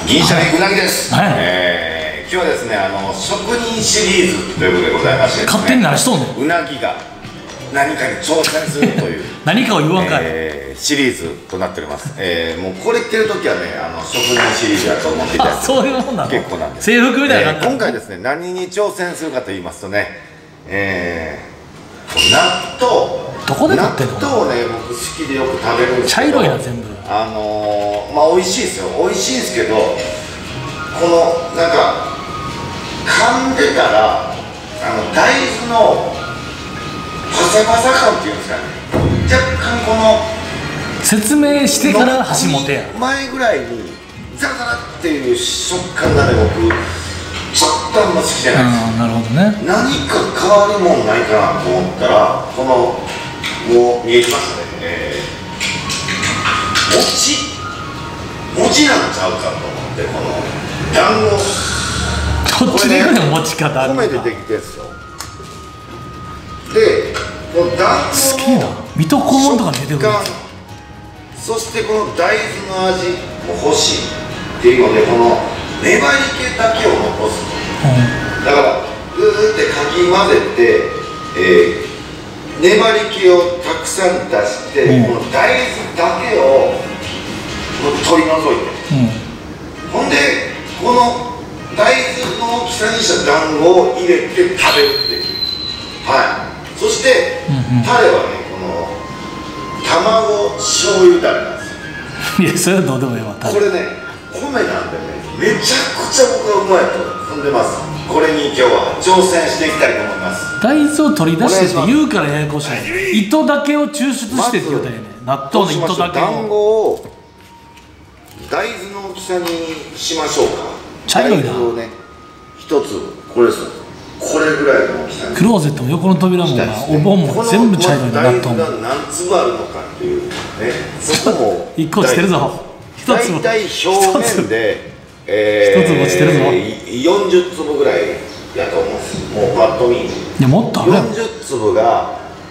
銀シャリうなぎです。 はい、 今日はですね、職人シリーズということでございましてですね、 勝手に何しとんの。 うなぎが何かに挑戦するという何かを言わんかい、 シリーズとなっております。もうこれ着てる時はね、職人シリーズだと思っていただいてそういうもんなの。 結構なんです。 制服みたいな、 今回ですね、何に挑戦するかと言いますとね、納豆。 どこで買ってんの。 納豆をね、僕好きでよく食べるんですけど、 茶色いな全部。 まあ美味しいですよ。美味しいんですけど、このなんか噛んでたら大豆のパサパサ感っていうんですかね、若干この説明してから箸持てや。 前ぐらいにザラザラっていう食感がね、僕ちょっとあんま好きじゃないです。 なるほどね。 何か変わるもんないかなと思ったら、このもう見えてましたね、餅なんちゃうかと思って、この団子、 どっちで行くの。持ち方あるんだ。 米でできてるんですよ。で、この団子の水戸黄門とか出てくる。 そしてこの大豆の味も欲しいっていうので、この粘り気だけを残す、だからグーってかき混ぜて、粘り気をたくさん出して、この大豆だけを取り除いて、ほんでこの大豆の大きさにした団子を入れて食べるっていう、そしてタレはね、この卵醤油タレなんですよ。 いや、それはどうでもいいわ。 これね、米なんでね、めちゃくちゃ僕はうまいと踏んでます。これに今日は挑戦していきたいと思います。 大豆を取り出してって言うからややこしい。糸だけを抽出してって言うたらね、納豆の糸だけを。 団子を大豆の大きさにしましょうか。 茶色いな。 大豆をね、一つこれですよ。これぐらいの大きさに。 クローゼットも横の扉もお盆も全部茶色いな。納豆も。 大豆が何粒あるのかっていうね。そこも一個落ちてるぞ。一つも。 大体表面で一つ落ちてるぞ。 40粒ぐらいやと思うんです。もうパッと見。 いや、もっとある。 40粒が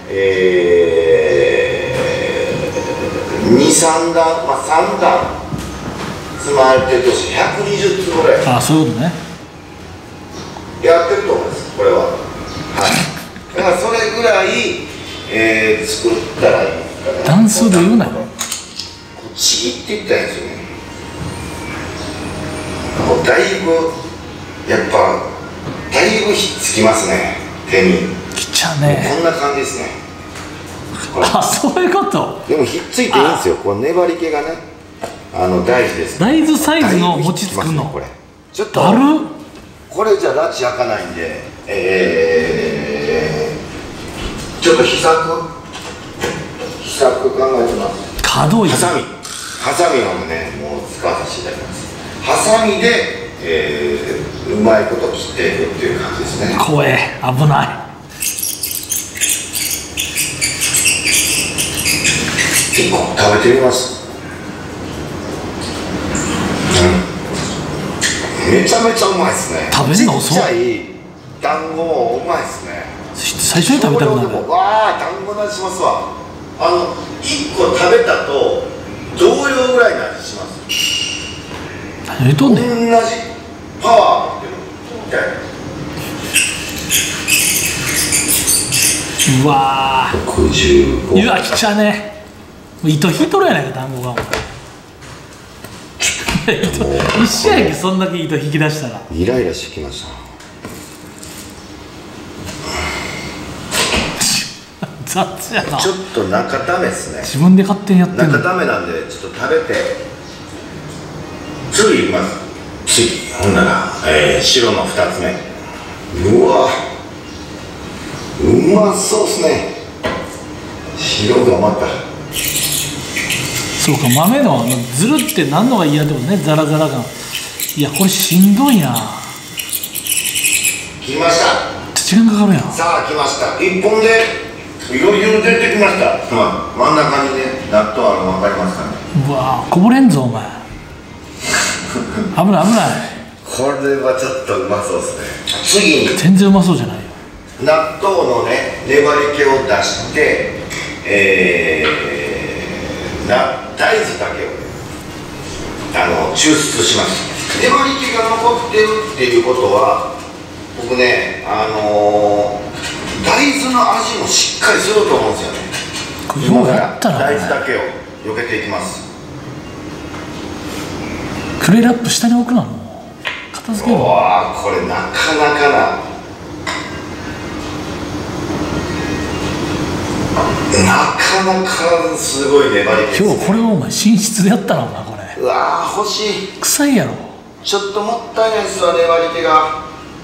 2、3段、まあ3段積まれてるとして120粒ぐらい。 ああ、そういうことね。 やってると思います、これは。だからそれぐらい、作ったらいいですから。 段数で言うなよ。 ちぎっていったらいいんですよね。もうだいぶやっぱだいぶひっつきますね、手に。 きちゃね。 こんな感じですね。 あ、そういうこと。 でもひっついていいんですよ。この粘り気がね、大事です。 大豆サイズの餅作るの。 これちょっとだる。 これじゃ拉致開かないんで、ちょっと秘策考えてます。 可動域。 ハサミをね、もう使わせていただきます。ハサミで、うまいこと切っていくっていう感じですね。 怖え、危ない。 1個食べてみます。めちゃめちゃうまいですね。 食べるの遅い。 ちっちゃい団子もうまいですね。 最初に食べたくなる。 わあ、団子の味しますわ。1個食べたと同様ぐらいの味します。 何言うとんねん。 同じパワー持ってるみたいな。 うわー、 65。 うわ、きちゃね。糸引いとるやないか、団子が。一試合でそんだけ糸引き出したらイライラしてきました。 雑やな。 ちょっと中ためですね。 自分で勝手にやってんの。 中ためなんでちょっと食べて、次いきます。次ほんなら、白の2つ目。うわうまそうっすね。白がまたそうか、豆のずるってなんのが嫌ってことね。ザラザラ感。いや、これしんどいな。 来ました。 時間かかるやん。 さあ来ました。1本でいろいろ出てきました。真ん中にね、納豆あるの分かりますかね。 うわー、こぼれんぞお前。危ない危ない。 これはちょっとうまそうですね。次に全然うまそうじゃないよ。 納豆のね、粘り気を出して、大豆だけを抽出します。 粘り気が残ってるっていうことは、僕ね、大豆の味もしっかりすると思うんですよね。今から大豆だけを避けていきます。 クレーラップ下に置くな、もう片付ける。 わあ、これなかなかなすごい粘り気です、ね。 今日これをお前寝室でやったな、お前これ。 うわー、欲しい。 臭いやろ。 ちょっともったいないですわ、粘り気が。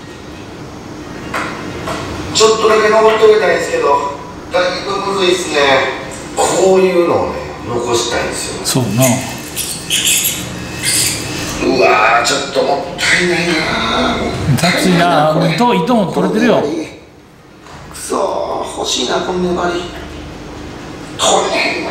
ちょっとだけ残っておきたいんですけど、だいぶむずいですね。こういうのをね、残したいんですよ。 そうな。 うわー、ちょっともったいないな。 雑いな。糸も取れてるよ。 くそー、欲しいな、この粘り。取れへんな。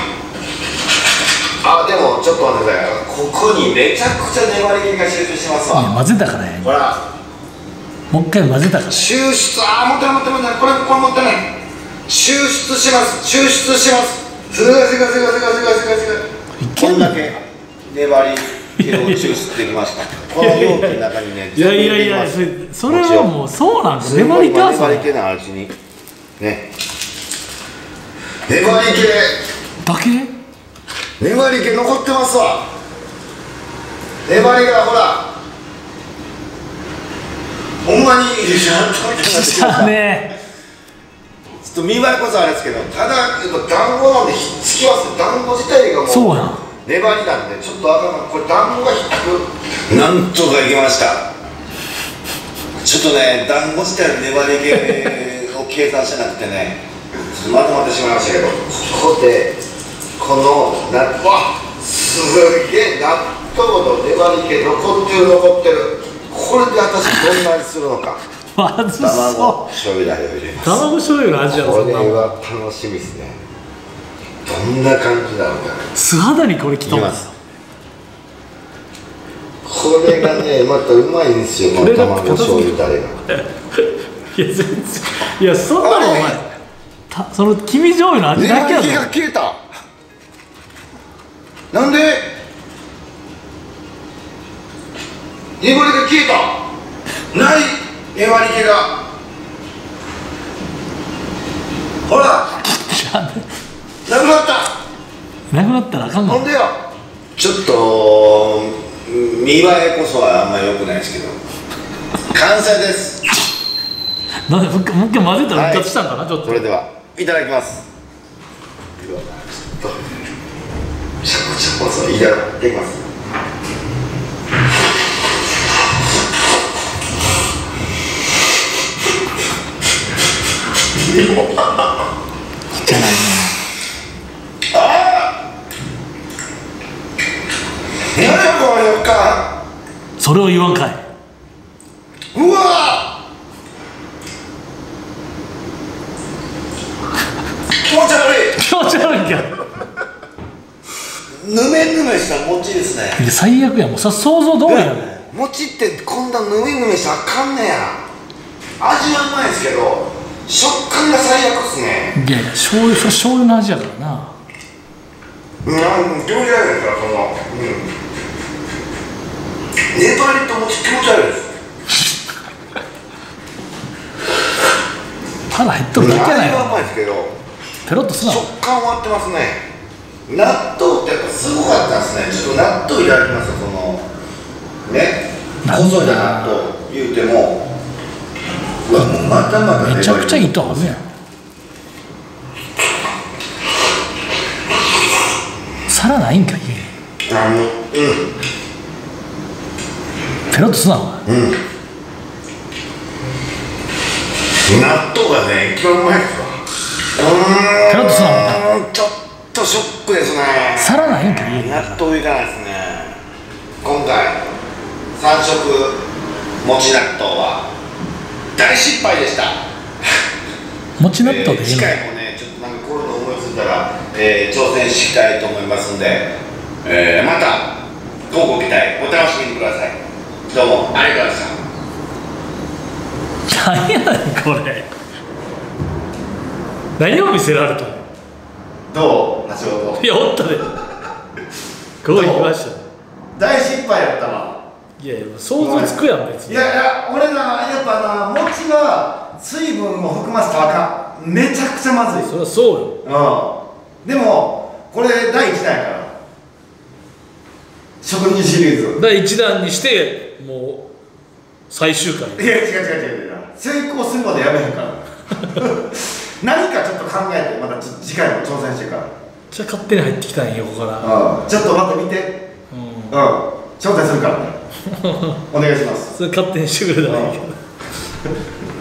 あ、でもちょっと待ってください。ここにめちゃくちゃ粘り気が集中しますわ。 混ぜたからね。 ほら、 もう一回混ぜたから。 抽出、もったいない、これもったいない。抽出します。すごい。こんだけ粘り気を抽出できました。この容器の中にね、 いや、それはもうそうなんです。粘り気は粘り気な味にね。粘り気だけ？ 粘り気残ってますわ。粘りがほら、ほんまにいいでしょ。 したね。 ちょっと見栄えこそあれですけど、ただ団子なんでひっつきます。団子自体がもうそうやん。 粘りなんでちょっとあかん。これ団子がひっつく。なんとかいきました。ちょっとね、団子自体の粘り気を計算してなくてね、ちょっとまとまってしまいましたけど、ここでこのすげえ納豆の粘り気残ってる。これで私どんなにするのか。 まずそう。 卵醤油だれを入れます。 卵醤油の味やろ。 これは楽しみですね。どんな感じだろうか。 素肌にこれきたんですよ。 これがね、またうまいんですよ、この卵醤油だれが。 いや、全然。いや、そんなのお前、その黄身醤油の味だけやろ。 粘り気が消えた。なんで粘りが消えた。ない粘り気が。ほら、なくなった。 なくなったらあかんの。 ほんでよ、ちょっと見栄えこそはあんまり良くないですけど、完成です。 なんでもう一回混ぜたら復活したんかな、ちょっと。 それではいただきます。うわ、ちょっとシャコシャコそういただきます。 じゃないね。 何やこの予感。 それを言わんかい。 うわ気持ち悪い。 気持ち悪いんか。 ぬめぬめした餅ですね。 いや、最悪や。もう想像通りやね。 餅ってこんなぬめぬめしたらあかんねや。味はうまいですけど食感が最悪っすね。 いやいや、醤油の味やからな。 気持ち悪いですから、その、粘りと餅気持ち悪いです。 腹減っとるだけやない味はうまいか。 ですけどペロッとすな。 食感割ってますね。納豆ってやっぱすごかったですね。ちょっと納豆いただきますよ。そのね、細い納豆言うても、うわ、もうまたまためちゃくちゃいいとはずやん。皿ないんか、家に。ペロッとすな、お前。 納豆がね、一番うまいですわ。 ペロッとすな、お前。 ちょっとショックですね。 皿ないんか、家に。 納豆いかないですね。今回3色餅納豆は大失敗でした。 餅納豆でいいの。 次回もね、ちょっとなんかこういうの思いついたら、挑戦したいと思いますんで、また乞うご期待お楽しみにください。どうもありがとうございました。 何やねん、これ。何を見せられたの。 どう橋本。 いや、おったで。こう行きました。 大失敗やったわ。 いやいや想像つくやん別に。 いやいや俺らやっぱな餅は水分を含ませたらあかん。めちゃくちゃまずい。 そりゃそうよ。でもこれ第1弾やから職人シリーズ第1弾にしてもう最終回。 いや違う成功するまでやめへんから何かちょっと考えてまた次回も挑戦してからじゃあ勝手に入ってきたんや横から。 ちょっと待って見て挑戦するからねお願いします。 それ勝手にしてくれたらいいけど